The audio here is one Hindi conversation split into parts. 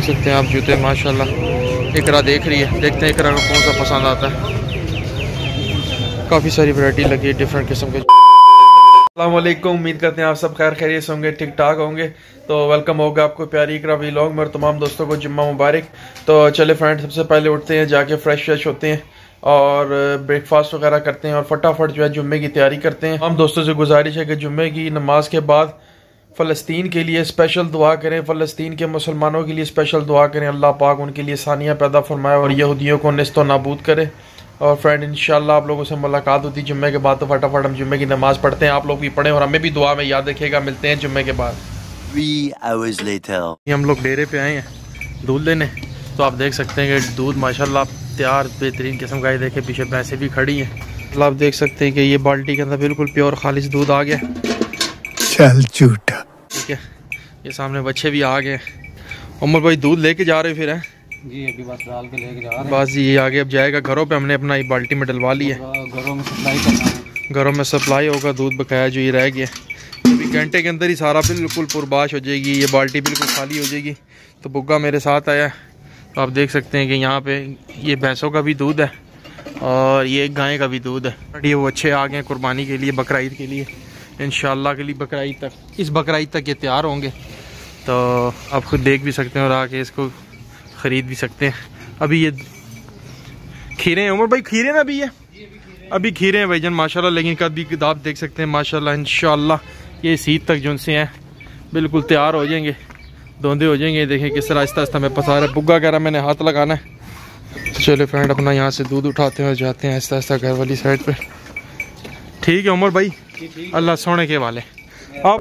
सकते हैं आप जूते माशाल्लाह। इकरा देख रही है, देखते हैं इकरा को कौन सा पसंद आता है। काफ़ी सारी वैरायटी लगी है डिफरेंट किस्म के। अस्सलाम वालेकुम, उम्मीद करते हैं आप सब खैर खैरियत से होंगे, ठीक ठाक होंगे। तो वेलकम होगा आपको प्यारी इकरा व्लॉग में और तमाम दोस्तों को जुम्मा मुबारक। तो चले फ्रेंड, सबसे पहले उठते हैं, जाके फ्रेश होते हैं और ब्रेकफास्ट वगैरह करते हैं और फटाफट जो है जुम्मे की तैयारी करते हैं। हम दोस्तों से गुजारिश है कि जुम्मे की नमाज के बाद फ़लस्तीन के लिए स्पेशल दुआ करें, फ़लस्तीन के मुसलमानों के लिए स्पेशल दुआ करें। अल्लाह पाक उनके लिए सानियाँ पैदा फरमाए और यहूदियों को निस्तो नाबूद करे। और फ्रेंड इंशाल्लाह आप लोगों से मुलाकात होती है जुम्मे के बाद। तो फटाफट हम जुम्मे की नमाज़ पढ़ते हैं, आप लोग भी पढ़ें और हमें भी दुआ में याद रखिएगा। मिलते हैं जुम्मे के बाद। 3 hours later हम लोग डेरे पे आए हैं दूध लेने। तो आप देख सकते हैं कि दूध माशाल्लाह तैयार बेहतरीन किस्म का है। देखे पीछे भैंसें भी खड़ी हैं। मतलब आप देख सकते हैं कि ये बाल्टी के अंदर बिल्कुल प्योर खालिश दूध आ गया। चल झूठा। ठीक है, ये सामने बच्चे भी आ गए। उमर भाई दूध लेके जा रहे फिर हैं? जी अभी बस डाल के लेके जा रहे हैं। बस ये आगे अब जाएगा घरों पे। हमने अपना ये बाल्टी में डलवा लिया है। घरों में सप्लाई करना है। घरों में सप्लाई होगा दूध बकाया जो ये रह गया। अभी घंटे के अंदर ही सारा बिल्कुल पुरबाश हो जाएगी, ये बाल्टी बिल्कुल खाली हो जाएगी। तो बुग्गा मेरे साथ आया। तो आप देख सकते हैं कि यहाँ पे ये भैंसों का भी दूध है और ये गाय का भी दूध है। ये वो अच्छे आ गए कुर्बानी के लिए, बकरा ईद के लिए इंशाल्लाह के लिए। बकरा ईद तक, इस बकरा ईद तक ये तैयार होंगे। तो आप खुद देख भी सकते हैं और आके इसको ख़रीद भी सकते हैं। अभी ये खीरे हैं उमर भाई, खीरे ना अभी ये अभी खीरे हैं भाईजान माशाल्लाह। लेकिन कभी आप देख सकते हैं माशाल्लाह इंशाल्लाह ये इस ईद तक जो से हैं बिल्कुल तैयार हो जाएंगे, धोंधे हो जाएंगे। देखें किस तरह आहिस्ता आहिस्ता में पसा रहा है। बुग्गा कह रहा मैंने हाथ लगाना है। तो चले फ्रेंड अपना यहाँ से दूध उठाते हैं और जाते हैं आहिस्ता आहिस्ता घर वाली साइड पे। ठीक है उमर भाई, अल्लाह सोने के वाले। आप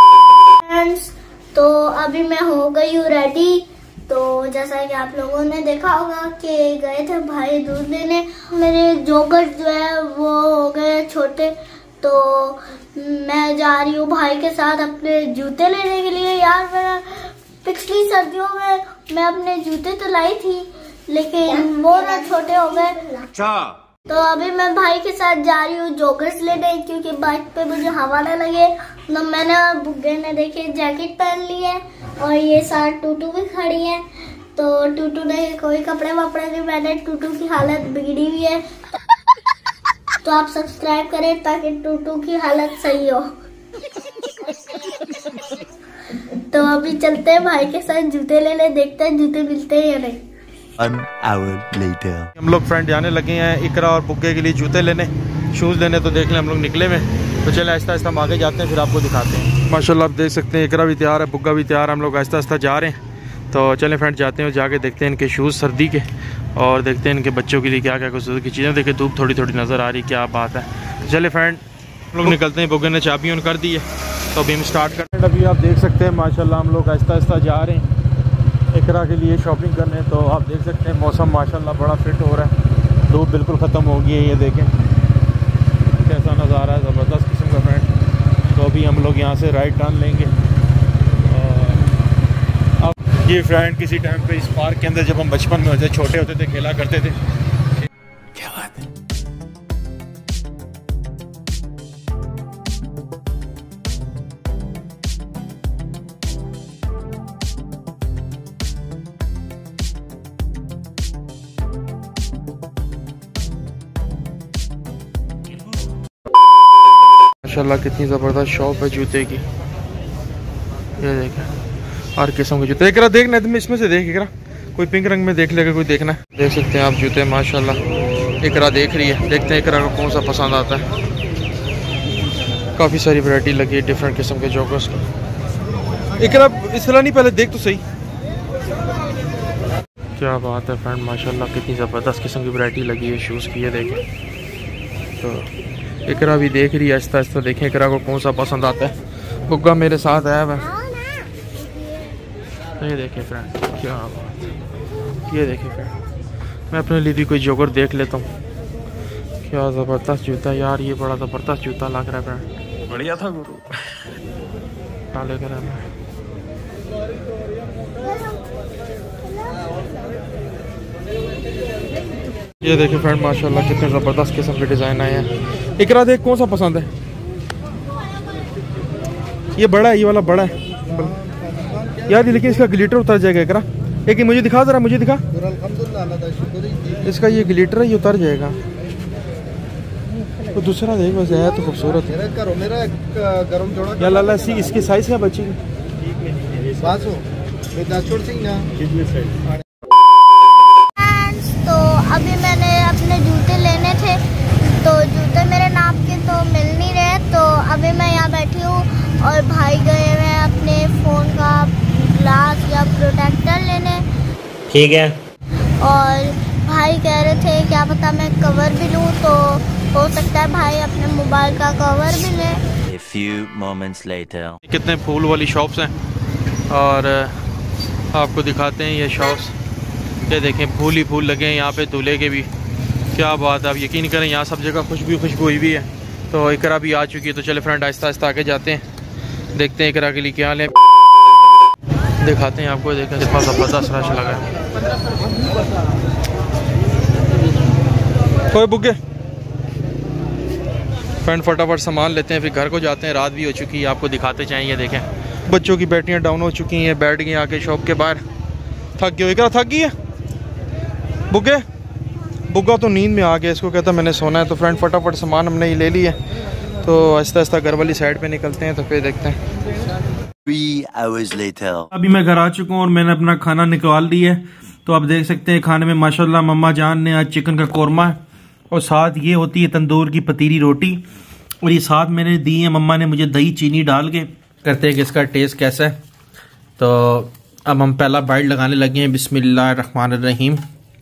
तो अभी मैं हो गई हूँ रेडी। तो जैसा कि आप लोगों ने देखा होगा कि गए थे भाई दूध लेने। मेरे जोगर्ट जो है वो हो गए छोटे। तो मैं जा रही हूँ भाई के साथ अपने जूते लेने के लिए। यार मेरा पिछली सर्दियों में मैं अपने जूते तो लाई थी लेकिन वो ना छोटे हो गए। अच्छा। तो अभी मैं भाई के साथ जा रही हूँ जॉगर्स लेने क्योंकि बाइक पे मुझे हवा ना लगे। तो मैंने और बुग्गे ने देखे जैकेट पहन ली है और ये साथ टूटू भी खड़ी है। तो टूटू ने कोई कपड़े वपड़े नहीं पहने, टूटू की हालत बिगड़ी हुई है। तो आप सब्सक्राइब करें ताकि टूटू की हालत सही हो। तो अभी चलते हैं भाई के साथ जूते लेने, देखते हैं जूते मिलते हैं या नहीं। 1 hour later हम लोग फ्रेंड जाने लगे हैं इकरा और बुग्गे के लिए जूते लेने, शूज़ लेने। तो देख लें हम लोग निकले में। तो चले आहिस्ता आहिस्ता हम आगे जाते हैं, फिर आपको दिखाते हैं। माशाल्लाह आप देख सकते हैं इकरा भी तैयार है, बुग्गा भी तैयार है। हम लोग आहिस्ता आहिस्ता जा रहे हैं। तो चलें फ्रेंड जाते हैं और जाके देखते हैं इनके शूज़ सर्दी के और देखते हैं इनके बच्चों के लिए क्या क्या कुछ की चीज़ें। देखिए धूप थोड़ी थोड़ी नज़र आ रही, क्या बात है। चले फ्रेंड हम लोग निकलते हैं। बुग्गे ने चाबी ऑन कर दी है तो अभी हम स्टार्ट करते हैं। अभी आप देख सकते हैं माशाल्लाह हम लोग आहिस्ता आहिस्ता जा रहे हैं इकरा के लिए शॉपिंग करने। तो आप देख सकते हैं मौसम माशाल्लाह बड़ा फिट हो रहा है, धूप बिल्कुल ख़त्म हो गई है। ये देखें कैसा नज़ारा है, ज़बरदस्त किस्म का फ्रेंड। तो अभी हम लोग यहाँ से राइट टर्न लेंगे। अब ये फ्रेंड किसी टाइम पे इस पार्क के अंदर जब हम बचपन में होते छोटे होते थे खेला करते थे। क्या बात है। माशाल्लाह कितनी ज़बरदस्त शॉप है जूते की। ये देखें हर किस्म के जूते। इकरा देखना तुम इसमें से देख, इकरा कोई पिंक रंग में देख लेगा, कोई देखना है। देख सकते हैं आप जूते माशाल्लाह। इकरा देख रही है, देखते हैं इकरा को कौन सा पसंद आता है। काफ़ी सारी वैरायटी लगी है डिफरेंट किस्म के जॉगर्स की। इकरा इस तरह नहीं, पहले देख तो सही। क्या बात है फ्रेंड माशाल्लाह कितनी ज़बरदस्त किस्म की वैरायटी लगी है शूज़ की। ये देखें तो इकरा भी देख रही है आहिस्ता आहिस्ता। देखें इकरा को कौन सा पसंद आता है। बुग्गा मेरे साथ आया हुआ। ये देखें फ्रेंड क्या बात है। ये देखें फ्रेंड मैं अपने लिए भी कोई जॉगर देख लेता हूँ। क्या ज़बरदस्त जूता यार, ये बड़ा ज़बरदस्त जूता लग रहा है फ्रेंड, बढ़िया था गुरु। क्या लेकर आना है। ये देखिए फ्रेंड माशाल्लाह कितने ज़बरदस्त किस्म के डिज़ाइन आए हैं। इकरा देख कौन सा पसंद है। ये बड़ा है, ये वाला बड़ा है यार, लेकिन इसका ग्लिटर उतर जाएगा इकरा। एक मुझे दिखा जरा, मुझे दिखा। इसका ये ग्लिटर है, ये उतर जाएगा। तो दूसरा देख बस है तो खूबसूरत है। क्या लाला सी इसकी साइज क्या बची? तो अभी मैंने अपने जूते लेने थे, तो जूते मेरे नाप के तो मिल नहीं रहे, तो अभी मैं यहाँ बैठी हूँ और भाई गए हुए हैं अपने फ़ोन का ग्लास या प्रोटेक्टर लेने। ठीक है। और भाई कह रहे थे क्या पता मैं कवर भी लूँ, तो हो सकता है भाई अपने मोबाइल का कवर भी ले। A few moments later. कितने फूल वाली शॉप्स हैं और आपको दिखाते हैं ये शॉप्स। ये देखें फूल ही फूल लगे हैं यहाँ पे, दूल्हे के भी। क्या बात है, आप यकीन करें यहाँ सब जगह खुशबू हुई भी है। तो इकरा भी आ चुकी है, तो चले फ्रेंड आहिस्ता आहिस्ता आगे जाते हैं, देखते हैं इकरा के लिए क्या लें, दिखाते हैं आपको। देखें कितना ज़बरदस्त रश लगा है। कोई बुके फ्रेंड फटाफट सामान लेते हैं, फिर घर को जाते हैं, रात भी हो चुकी है, आपको दिखाते जाएं। ये देखें बच्चों की बैटरियाँ डाउन हो चुकी हैं, बैठ गई आके शॉप के बाहर। थक गई इकरा, थक गई है बुके। बुग्गा तो नींद में आ गया, इसको कहता मैंने सोना है। तो फ्रेंड फटाफट सामान हमने ये ले लिया, तो आहिस्ता आहिस्ता घर वाली साइड पे निकलते हैं, तो फिर देखते हैं। 3 hours later. अभी मैं घर आ चुका हूँ और मैंने अपना खाना निकाल लिया है। तो आप देख सकते हैं खाने में माशाल्लाह मम्मा जान ने आज चिकन का कोरमा है, और साथ ये होती है तंदूर की पतीली रोटी, और ये साथ मैंने दी है मम्मा ने मुझे दही चीनी डाल के। करते हैं कि इसका टेस्ट कैसा है। तो अब हम पहला बाइट लगाने लगे हैं। बिस्मिल्लाहिर्रहमानिर्रहीम।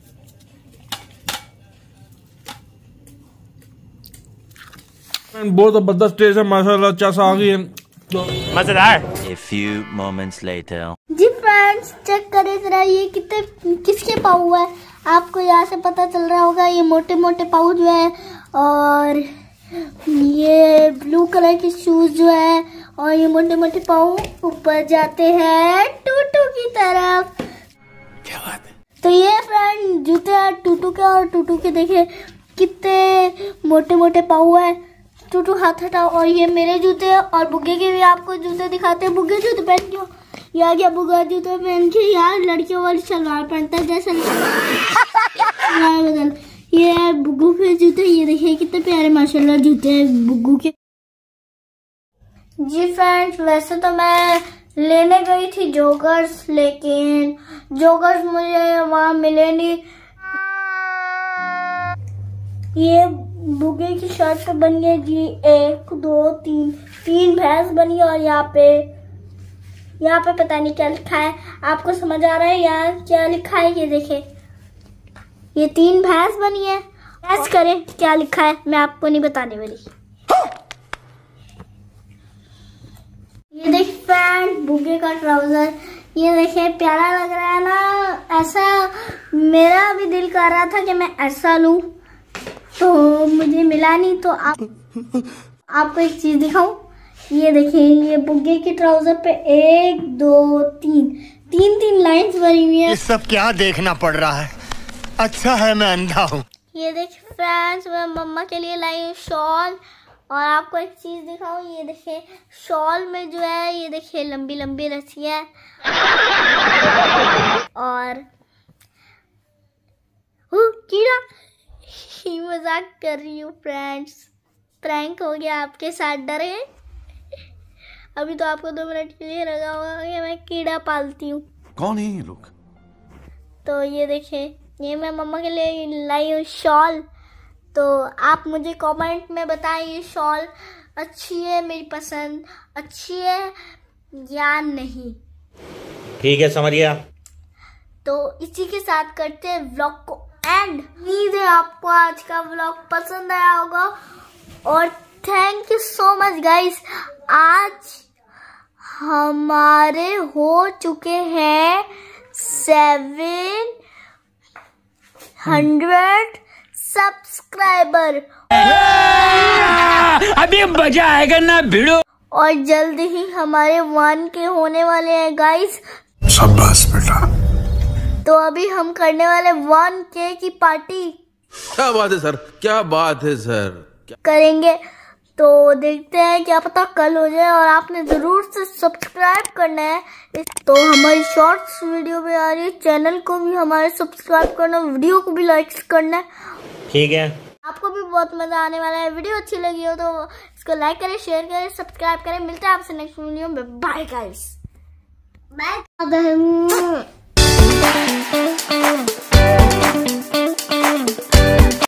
बहुत ज़बरदस्त टेस्ट है माशाल्लाह, अच्छा सा आ गई है, मजेदार। A few moments later. जी फ्रेंड्स चेक करें जरा, ये कितने किसके पाऊ है। आपको यहाँ से पता चल रहा होगा, ये मोटे मोटे पाऊ जो है, और ये ब्लू कलर के शूज जो है, और ये मोटे मोटे पाऊ ऊपर जाते हैं टूटू की तरफ। क्या बात है। तो ये फ्रेंड जूते हैं टूटू के, और टूटू के देखे कितने मोटे मोटे पाऊ है। टूटू हाथ हटाओ। और ये मेरे जूते हैं, और बुग्गे के भी आपको जूते दिखाते हैं। बुग्गे जूते पहन के या क्या बुग्गा जूते पहन के यार लड़कियों वाली सलवार पहनता है जैसा बदल। ये बुग्गू के जूते, ये देखिए कितने प्यारे माशाल्लाह जूते हैं बुग्गू के। जी फ्रेंड्स वैसे तो मैं लेने गई थी जॉगर्स, लेकिन जॉगर्स मुझे वहाँ मिले नहीं। ये बुग्गे की शर्ट पे बनी है जी 1 2 3 भैंस बनी है, और यहाँ पे पता नहीं क्या लिखा है। आपको समझ आ रहा है यहाँ क्या लिखा है? ये देखे, ये 3 भैंस बनी है। गैस करें क्या लिखा है, मैं आपको नहीं बताने वाली। ये देख फ्रेंड बुग्गे का ट्राउजर, ये देखे प्यारा लग रहा है ना। ऐसा मेरा भी दिल कर रहा था कि मैं ऐसा लूं, तो मुझे मिला नहीं। तो आपको एक चीज दिखाऊं, ये देखिए ये बुग्गे की ट्राउजर पे 1 2 3 लाइंस बनी हुई है। ये सब क्या देखना पड़ रहा है? अच्छा है मैं अंधा हूँ। ये देखिए फ्रेंड्स मैं मम्मा के लिए लाई हूँ शॉल, और आपको एक चीज दिखाऊं, ये देखिए शॉल में जो है ये देखिए लंबी लंबी रस्सियां, और कीड़ा मजाक कर रही हूँ फ्रेंड्स, प्रैंक हो गया आपके साथ, डरे। अभी तो आपको 2 मिनट के लिए लगा होगा कि मैं कीड़ा पालती हूँ। कौन है ये लोग? तो ये देखिए ये मैं मम्मा के लिए लाई हूँ शॉल। तो आप मुझे कमेंट में बताएं ये शॉल अच्छी है, मेरी पसंद अच्छी है या नहीं। ठीक है समझ गया। तो इसी के साथ करते हैं व्लॉग को एंड। उम्मीद है आपको आज का व्लॉग पसंद आया होगा, और thank you so much guys. आज हमारे हो चुके हैं 700 सब्सक्राइबर। अभी मजा आएगा ना भिड़ो। और जल्द ही हमारे 1K होने वाले हैं गाइस। शाबाश बेटा। तो अभी हम करने वाले 1K की पार्टी। क्या बात है सर, क्या बात है सर। करेंगे। तो देखते हैं, क्या पता कल हो जाए। और आपने जरूर से सब्सक्राइब करना है। तो हमारी शॉर्ट्स वीडियो भी आ रही है, चैनल को भी हमारे सब्सक्राइब करना, वीडियो को भी लाइक करना है। ठीक है, आपको भी बहुत मजा आने वाला है। वीडियो अच्छी लगी हो तो इसको लाइक करें, शेयर करें, सब्सक्राइब करें। मिलते हैं आपसे नेक्स्ट वीडियो में। Bye guys, bye.